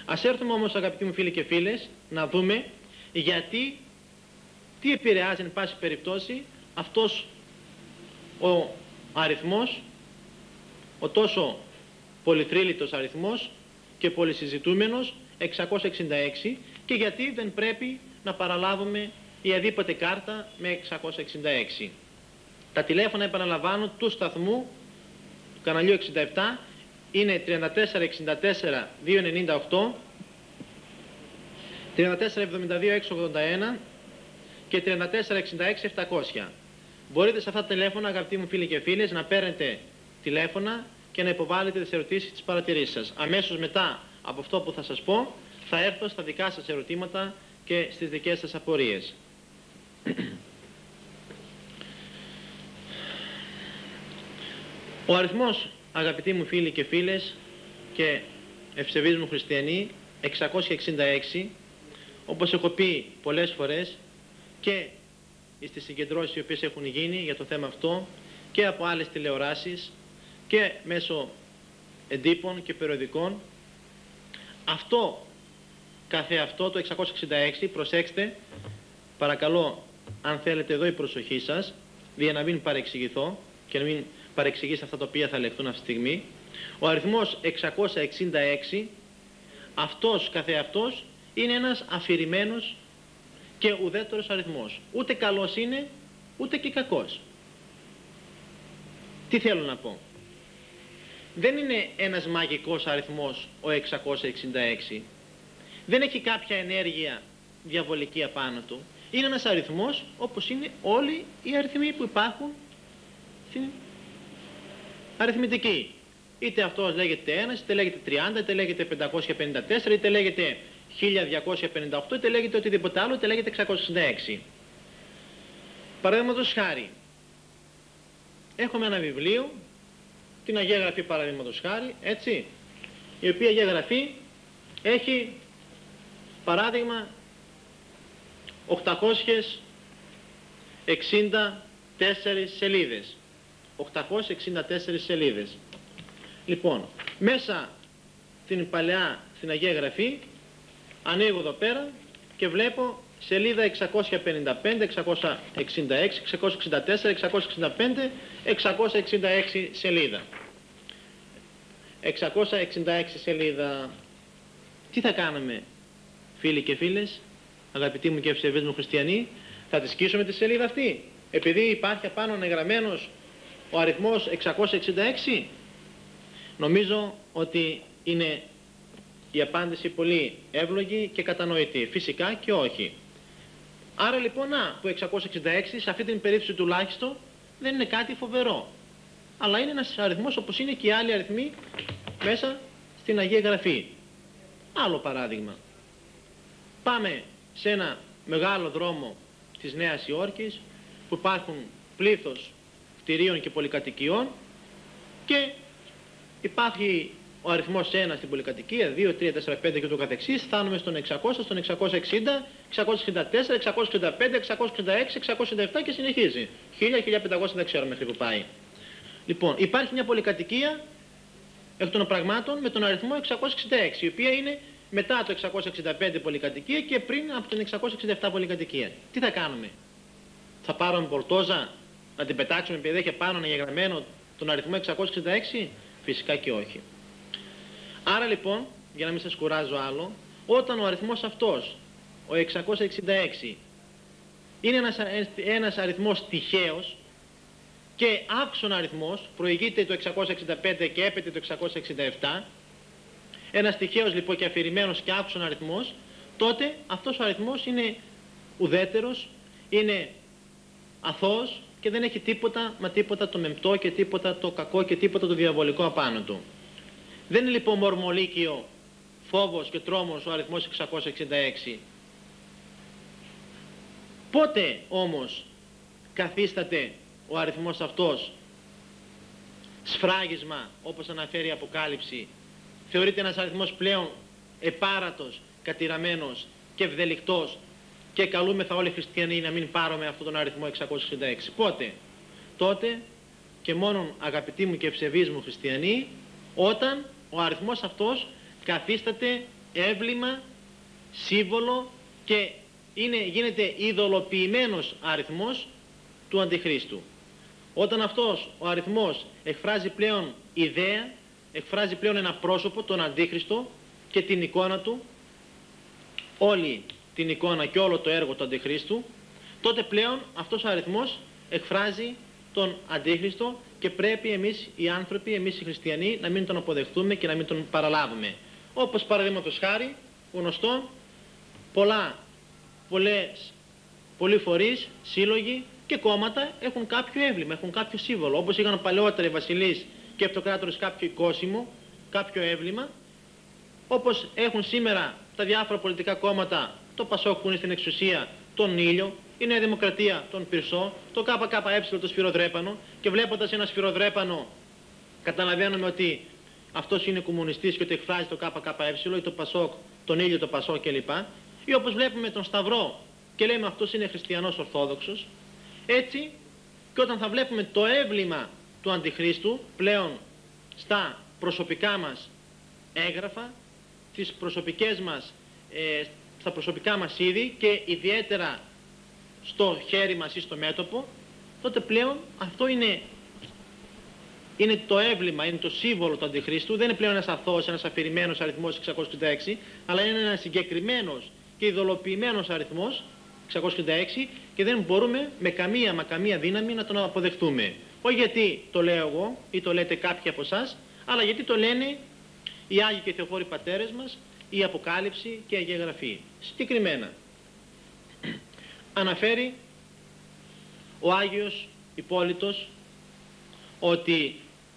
Ας έρθουμε όμως, αγαπητοί μου φίλοι και φίλες, να δούμε γιατί, τι επηρεάζει εν πάση περιπτώσει αυτός ο αριθμός, ο τόσο πολυθρύλιτος αριθμός και πολυσυζητούμενος 666, και γιατί δεν πρέπει να παραλάβουμε η αδίποτε κάρτα με 666. Τα τηλέφωνα, επαναλαμβάνω, του σταθμού του καναλιού 67 είναι 3464 298, 3472 681 και 3466 700. Μπορείτε σε αυτά τα τηλέφωνα, αγαπητοί μου φίλοι και φίλες, να παίρνετε τηλέφωνα και να υποβάλλετε τις ερωτήσεις, τις παρατηρήσεις σας. Αμέσως μετά από αυτό που θα σας πω, θα έρθω στα δικά σας ερωτήματα και στις δικές σας απορίες. Ο αριθμός, αγαπητοί μου φίλοι και φίλες και ευσεβείς μου χριστιανοί, 666, όπως έχω πει πολλές φορές και στις συγκεντρώσεις οι οποίες έχουν γίνει για το θέμα αυτό και από άλλες τηλεοράσεις και μέσω εντύπων και περιοδικών, αυτό καθεαυτό το 666, προσέξτε παρακαλώ, αν θέλετε, εδώ η προσοχή σας, για να μην παρεξηγηθώ και να μην παρεξηγήσει αυτά τα οποία θα λεχθούν αυτή τη στιγμή. Ο αριθμός 666, αυτός καθεαυτός, είναι ένας αφηρημένος και ουδέτερος αριθμός. Ούτε καλός είναι, ούτε και κακός. Τι θέλω να πω? Δεν είναι ένας μαγικός αριθμός ο 666. Δεν έχει κάποια ενέργεια διαβολική απάνω του. Είναι ένας αριθμός όπως είναι όλοι οι αριθμοί που υπάρχουν στην αριθμητική. Είτε αυτός λέγεται 1, είτε λέγεται 30, είτε λέγεται 554, είτε λέγεται 1258, είτε λέγεται οτιδήποτε άλλο, είτε λέγεται 666. Παραδείγματος χάρη, έχουμε ένα βιβλίο, την Αγία Γραφή παραδείγματος χάρη, έτσι, η οποία Αγία Γραφή έχει παράδειγμα 864 σελίδες. 864 σελίδες. Λοιπόν, μέσα στην παλαιά, στην Αγία Γραφή, ανοίγω εδώ πέρα και βλέπω σελίδα 655, 666, 664, 665, 666 σελίδα. 666 σελίδα. Τι θα κάνουμε, φίλοι και φίλες, αγαπητοί μου και ευσεβείς μου χριστιανοί? Θα τη σκίσουμε τη σελίδα αυτή επειδή υπάρχει απάνω ανεγραμμένος ο αριθμός 666? Νομίζω ότι είναι η απάντηση πολύ εύλογη και κατανοητή. Φυσικά και όχι. Άρα λοιπόν, που 666 σε αυτή την περίπτωση τουλάχιστον δεν είναι κάτι φοβερό, αλλά είναι ένας αριθμός όπως είναι και οι άλλοι αριθμοί μέσα στην Αγία Γραφή. Άλλο παράδειγμα. Πάμε σε ένα μεγάλο δρόμο της Νέας Υόρκης που υπάρχουν πλήθος κτηρίων και πολυκατοικιών και υπάρχει ο αριθμός 1 στην πολυκατοικία, 2, 3, 4, 5 και το καθεξής. Φτάνουμε στον 600, στον 660, 664, 665, 666, 667 και συνεχίζει. 1000, 1500 δεν ξέρω μέχρι που πάει. Λοιπόν, υπάρχει μια πολυκατοικία εκ των πραγμάτων με τον αριθμό 666, η οποία είναι μετά το 665 πολυκατοικία και πριν από τον 667 πολυκατοικία. Τι θα κάνουμε? Θα πάρουμε πορτόζα να την πετάξουμε επειδή έχει πάνω αναγεγραμμένο τον αριθμό 666? Φυσικά και όχι. Άρα λοιπόν, για να μην σας κουράζω άλλο, όταν ο αριθμός αυτός, ο 666, είναι ένας αριθμός τυχαίος και άξονα αριθμός, προηγείται το 665 και έπεται το 667, ένας τυχαίος λοιπόν και αφηρημένος και άξονα αριθμός, τότε αυτός ο αριθμός είναι ουδέτερος, είναι αθώος και δεν έχει τίποτα, μα τίποτα το μεμπτό και τίποτα το κακό και τίποτα το διαβολικό απάνω του. Δεν είναι λοιπόν μορμολίκιο, φόβος και τρόμος ο αριθμός 666. Πότε όμως καθίσταται ο αριθμός αυτός σφράγισμα, όπως αναφέρει η Αποκάλυψη? Θεωρείται ένας αριθμός πλέον επάρατος, κατηραμένος και ευδελικτός και καλούμεθα όλοι οι χριστιανοί να μην πάρουμε αυτόν τον αριθμό 666. Πότε? Τότε και μόνον, αγαπητοί μου και ευσεβείς μου χριστιανοί, όταν ο αριθμός αυτός καθίσταται έμβλημα, σύμβολο και γίνεται ειδωλοποιημένος αριθμός του Αντιχρίστου. Όταν αυτός ο αριθμός εκφράζει πλέον ιδέα, εκφράζει πλέον ένα πρόσωπο, τον Αντίχριστο και την εικόνα του, όλη την εικόνα και όλο το έργο του Αντιχρίστου, τότε πλέον αυτός ο αριθμός εκφράζει τον Αντίχριστο και πρέπει εμείς οι άνθρωποι, εμείς οι χριστιανοί, να μην τον αποδεχτούμε και να μην τον παραλάβουμε. Όπως παραδείγματος χάρη, γνωστό, πολλοί φορείς, σύλλογοι και κόμματα έχουν κάποιο έμβλημα, έχουν κάποιο σύμβολο. Όπως είχαν παλαιότερα οι βασιλείς και αυτοκράτορες κάποιο οικόσιμο, κάποιο έμβλημα, όπως έχουν σήμερα τα διάφορα πολιτικά κόμματα, το Πασόκ που είναι στην εξουσία, τον ήλιο, η Νέα Δημοκρατία τον Πυρσό, το ΚΚΕ το σφυροδρέπανο, και βλέποντας ένα σφυροδρέπανο καταλαβαίνουμε ότι αυτός είναι κομμουνιστής και ότι εκφράζει το ΚΚΕ ή το Πασόκ, τον ήλιο, το Πασόκ κλπ. Ή όπως βλέπουμε τον Σταυρό και λέμε αυτός είναι χριστιανός Ορθόδοξος. Έτσι και όταν θα βλέπουμε το έμβλημα του Αντιχρίστου πλέον στα προσωπικά μας έγγραφα, στα προσωπικά μας είδη και ιδιαίτερα στο χέρι μας ή στο μέτωπο, τότε πλέον αυτό είναι το έμβλημα, είναι το σύμβολο του Αντιχρίστου. Δεν είναι πλέον ένας αθώος, ένας αφηρημένος αριθμός 666, αλλά είναι ένας συγκεκριμένος και ειδωλοποιημένος αριθμός 666 και δεν μπορούμε με καμία δύναμη να τον αποδεχτούμε. Όχι γιατί το λέω εγώ ή το λέτε κάποιοι από εσάς, αλλά γιατί το λένε οι Άγιοι και Θεοφόροι πατέρες μας, η Αποκάλυψη και η Αγία Γραφή. Συγκεκριμένα αναφέρει ο Άγιος Υπόλυτος ότι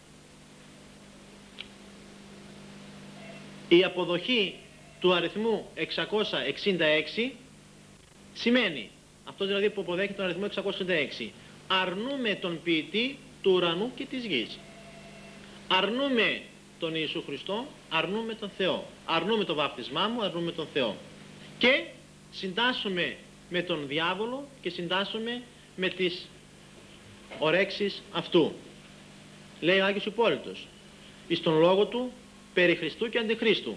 η αποδοχή του αριθμού 666 σημαίνει, αυτός δηλαδή που αποδέχει τον αριθμό 666, αρνούμε τον ποιητή του ουρανού και της γης. Αρνούμε τον Ιησού Χριστό, αρνούμε τον Θεό. Αρνούμε το βάπτισμά μου, αρνούμε τον Θεό. Και συντάσσουμε με τον διάβολο και συντάσσουμε με τις ορέξεις αυτού. Λέει ο Άγιος Υπόλυτος εις τον λόγο του περί Χριστού και Αντιχρίστου.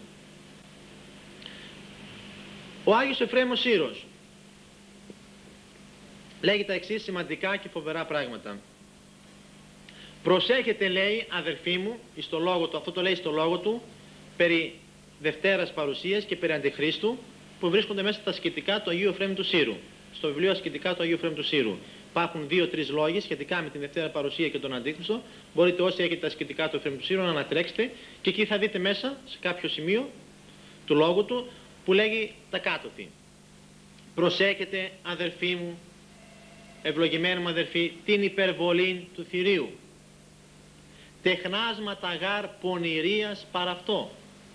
Ο Άγιος Εφραίμος Σύρος λέγει τα εξής σημαντικά και φοβερά πράγματα. Προσέχετε, λέει, αδερφοί μου, εις το λόγο του, αυτό το λέει στο λόγο του, περί Δευτέρας Παρουσίας και περί Αντιχρίστου, που βρίσκονται μέσα στα ασκητικά του Αγίου Εφραίμου του Σύρου. Στο βιβλίο Ασκητικά του Αγίου Εφραίμου του Σύρου. Υπάρχουν 2-3 λόγοι σχετικά με την Δευτέρα Παρουσία και τον Αντίχριστο. Μπορείτε όσοι έχετε τα ασκητικά του Εφραίμου του Σύρου να ανατρέξετε και εκεί θα δείτε μέσα σε κάποιο σημείο του λόγου του που λέγει τα κάτωθι. Προσέχετε, αδερφοί μου, ευλογημένοι μου αδερφοί, την υπερβολή του θηρίου. Τεχνάσματα γάρ πονηρίας παρ' αυτό.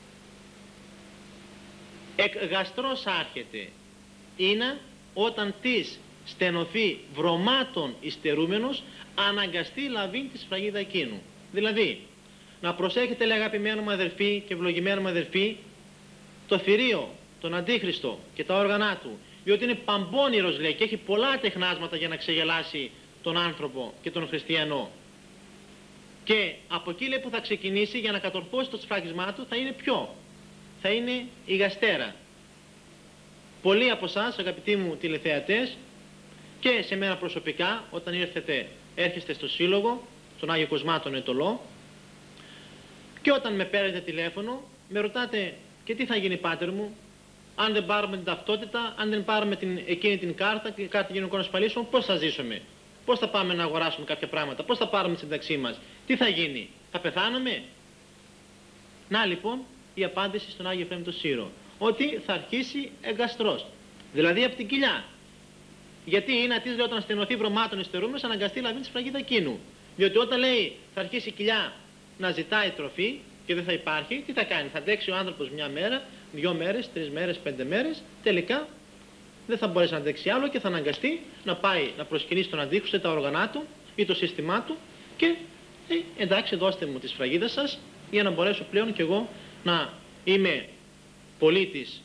Εκ γαστρός άρχεται, είναι όταν της στενωθεί βρωμάτων υστερούμενος, αναγκαστεί λαβήν τη σφραγίδα εκείνου. Δηλαδή, να προσέχετε, λέει αγαπημένοι μου αδερφοί και ευλογημένοι μου αδερφοί, το θηρίο, τον Αντίχριστο και τα όργανά του, διότι είναι παμπώνηρος, λέει, και έχει πολλά τεχνάσματα για να ξεγελάσει τον άνθρωπο και τον χριστιανό. Και από εκεί, λέει, που θα ξεκινήσει για να κατορθώσει το σφράγισμά του θα είναι η γαστέρα. Πολλοί από εσάς, αγαπητοί μου τηλεθεατές, και σε μένα προσωπικά, όταν έρχεστε στο σύλλογο, στον Άγιο Κοσμά τον Ετωλό, και όταν με παίρνετε τηλέφωνο, με ρωτάτε και τι θα γίνει, πάτερ μου, αν δεν πάρουμε την ταυτότητα, αν δεν πάρουμε εκείνη την κάρτα κοινωνικών ασφαλίσεων, πώς θα ζήσουμε, πώς θα πάμε να αγοράσουμε κάποια πράγματα, πώς θα πάρουμε τη σύνταξή μας, τι θα γίνει, θα πεθάνουμε? Να λοιπόν η απάντηση στον Άγιο Εφραίμ το Σύρο, ότι θα αρχίσει εγκαστρός, δηλαδή από την κοιλιά. Γιατί είναι ατής, λέει, όταν στενωθεί βρωμάτων υστερούμενος, αναγκαστεί λαβήν τη σφραγίδα εκείνου. Διότι όταν λέει θα αρχίσει η κοιλιά να ζητάει τροφή και δεν θα υπάρχει, τι θα κάνει? Θα αντέξει ο άνθρωπος μια μέρα, 2 μέρες, 3 μέρες, 5 μέρες, τελικά δεν θα μπορέσει να αντέξει άλλο και θα αναγκαστεί να πάει να προσκυνήσει τον Αντίχριστο, τα όργανά του ή το σύστημά του και εντάξει, δώστε μου τη σφραγίδα σας για να μπορέσω πλέον κι εγώ να είμαι πολίτης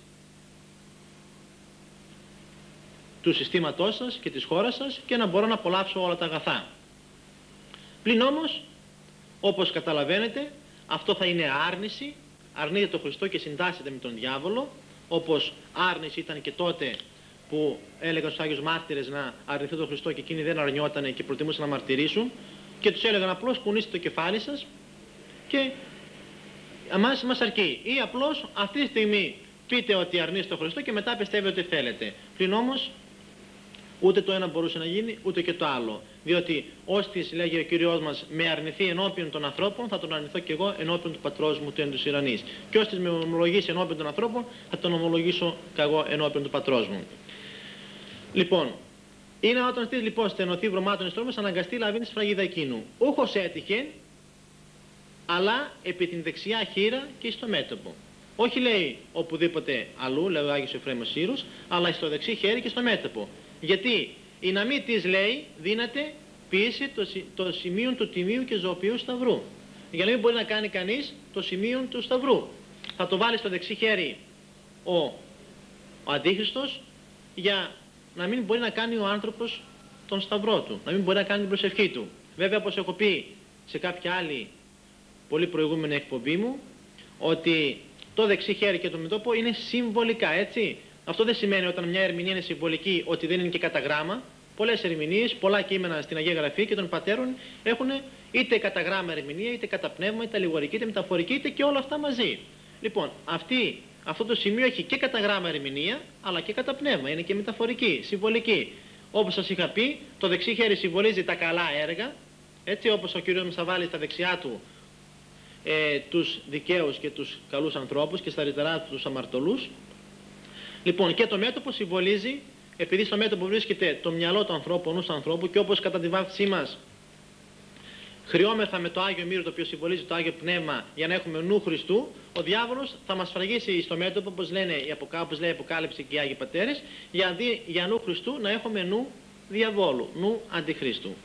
του συστήματός σας και της χώρας σας και να μπορώ να απολαύσω όλα τα αγαθά. Πλην όμως, όπως καταλαβαίνετε, αυτό θα είναι άρνηση αρνείται τον Χριστό και συντάσσεται με τον διάβολο, όπως άρνηση ήταν και τότε που έλεγαν στους Άγιους Μάρτυρες να αρνηθούν τον Χριστό και εκείνοι δεν αρνιότανε και προτιμούσαν να μαρτυρήσουν και τους έλεγαν απλώς κουνήστε το κεφάλι σας και μας αρκεί. Ή απλώς αυτή τη στιγμή πείτε ότι αρνείστε τον Χριστό και μετά πιστεύετε ότι θέλετε. Πλην όμως ούτε το ένα μπορούσε να γίνει ούτε και το άλλο. Διότι όστις, λέγει ο Κύριος μας, με αρνηθεί ενώπιον των ανθρώπων, θα τον αρνηθώ και εγώ ενώπιον του Πατρός μου του εν τους ουρανείς. Και όστις με ομολογήσει ενώπιον των ανθρώπων, θα τον ομολογήσω και εγώ ενώπιον του Πατρός μου. Λοιπόν, είναι όταν στείς λοιπόν στενωθεί βρωμάτων ιστρόμος, αναγκαστεί λαβήν σφραγίδα εκείνου. Ούχος έτυχε, αλλά επί την δεξιά χείρα και στο μέτωπο. Όχι λέει οπουδήποτε αλλού, λέει ο Άγιος Εφραίμος Σύρους, αλλά στο δεξί χέρι και στο μέτωπο. Γιατί η να μην της λέει δύναται ποιήσει το σημείο του τιμίου και ζωοποιού σταυρού. Για να μην μπορεί να κάνει κανείς το σημείο του σταυρού. Θα το βάλει στο δεξί χέρι ο Αντίχριστος για να μην μπορεί να κάνει ο άνθρωπος τον σταυρό του, να μην μπορεί να κάνει την προσευχή του. Βέβαια, όπως έχω πει σε κάποια άλλη πολύ προηγούμενη εκπομπή μου, ότι το δεξί χέρι και το μετώπο είναι συμβολικά, έτσι. Αυτό δεν σημαίνει όταν μια ερμηνεία είναι συμβολική ότι δεν είναι και κατά γράμμα. Πολλές ερμηνείες, πολλά κείμενα στην Αγία Γραφή και των πατέρων έχουν είτε κατά γράμμα ερμηνεία, είτε κατά πνεύμα, είτε αλληγορική, είτε μεταφορική, είτε και όλα αυτά μαζί. Λοιπόν, αυτό το σημείο έχει και κατά γράμμα ερμηνεία, αλλά και κατά πνεύμα. Είναι και μεταφορική, συμβολική. Όπως σας είχα πει, το δεξί χέρι συμβολίζει τα καλά έργα, έτσι όπως ο Κύριος μας θα βάλει στα δεξιά του τους δικαίους και τους καλούς ανθρώπους και στα αριστερά του τους αμαρτωλούς. Λοιπόν, και το μέτωπο συμβολίζει, επειδή στο μέτωπο βρίσκεται το μυαλό του ανθρώπου, ο νους του ανθρώπου, και όπως κατά τη βάφτισή μας χρειόμεθα με το Άγιο Μύρο, το οποίο συμβολίζει το Άγιο Πνεύμα, για να έχουμε νου Χριστού, ο διάβολος θα μας σφραγίσει στο μέτωπο, όπως λέει η Αποκάλυψη και οι Άγιοι Πατέρες, για νου Χριστού να έχουμε νου διαβόλου, νου Αντιχρίστου.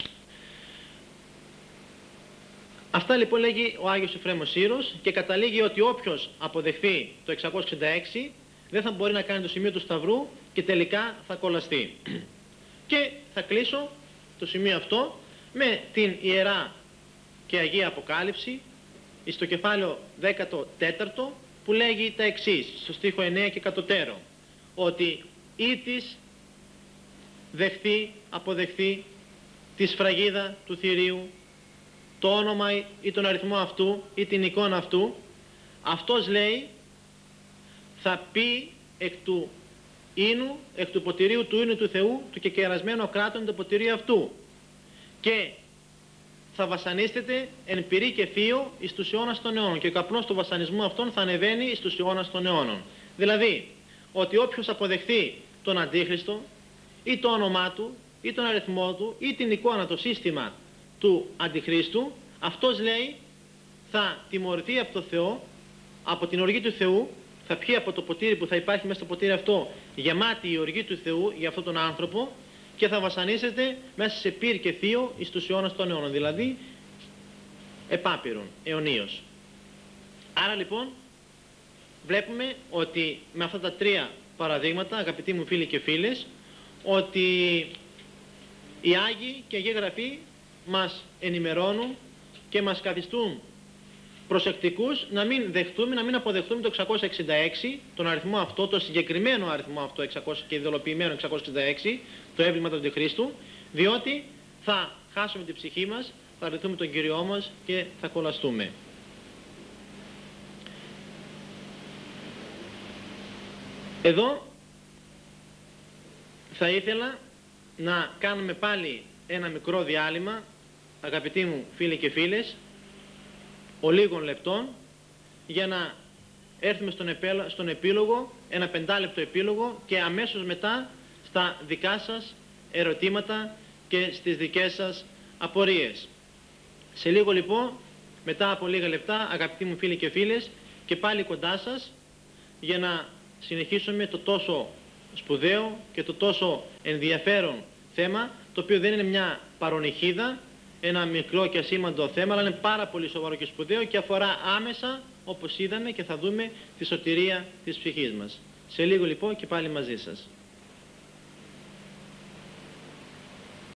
Αυτά λοιπόν λέγει ο Άγιος Εφραίμος Σύρος και καταλήγει ότι όποιος αποδεχθεί το 666 δεν θα μπορεί να κάνει το σημείο του Σταυρού και τελικά θα κολλαστεί. Και θα κλείσω το σημείο αυτό με την Ιερά και Αγία Αποκάλυψη στο κεφάλαιο 14 που λέγει τα εξής, στο στίχο 9 και κατωτέρω, ότι ήτης δεχθεί, αποδεχθεί τη σφραγίδα του θηρίου, το όνομα ή τον αριθμό αυτού ή την εικόνα αυτού, αυτός λέει θα πει εκ του ίνου, εκ του ποτηρίου του ίνου του Θεού, του κεκερασμένου κράτον το ποτηρίο αυτού, και θα βασανίστεται εν πυρί και θείο εις τους αιώνας των αιώνων, και ο καπνός του βασανισμού αυτών θα ανεβαίνει εις τους αιώνας των αιώνων. Δηλαδή, ότι όποιος αποδεχθεί τον Αντίχριστο ή το όνομά του ή τον αριθμό του ή την εικόνα, το σύστημα του Αντιχρίστου, αυτός λέει θα τιμωρηθεί από το Θεό, από την οργή του Θεού, θα πιει από το ποτήρι που θα υπάρχει μέσα στο ποτήρι αυτό γεμάτη η οργή του Θεού για αυτόν τον άνθρωπο και θα βασανίζεται μέσα σε πύρ και θείο εις τους αιώνας των αιώνων, δηλαδή επάπειρον, αιωνίως. Άρα λοιπόν βλέπουμε ότι με αυτά τα τρία παραδείγματα, αγαπητοί μου φίλοι και φίλες, ότι οι Άγιοι και η Αγία Γραφή μας ενημερώνουν και μας καθιστούν προσεκτικούς να μην δεχτούμε, να μην αποδεχτούμε το 666, τον αριθμό αυτό, το συγκεκριμένο αριθμό αυτό 600 και ειδωλοποιημένο 666, το έμβλημα του Αντιχρίστου, διότι θα χάσουμε την ψυχή μας, θα αρνηθούμε τον Κύριό μας και θα κολλαστούμε. Εδώ θα ήθελα να κάνουμε πάλι ένα μικρό διάλειμμα, αγαπητοί μου φίλοι και φίλες, ολίγων λεπτών, για να έρθουμε στον επίλογο, ένα 5λεπτο επίλογο, και αμέσως μετά στα δικά σας ερωτήματα και στις δικές σας απορίες. Σε λίγο λοιπόν, μετά από λίγα λεπτά, αγαπητοί μου φίλοι και φίλες, και πάλι κοντά σας για να συνεχίσουμε το τόσο σπουδαίο και το τόσο ενδιαφέρον θέμα, το οποίο δεν είναι μια παρονυχίδα, ένα μικρό και ασήμαντο θέμα, αλλά είναι πάρα πολύ σοβαρό και σπουδαίο και αφορά άμεσα, όπως είδαμε και θα δούμε, τη σωτηρία της ψυχής μας. Σε λίγο λοιπόν και πάλι μαζί σας.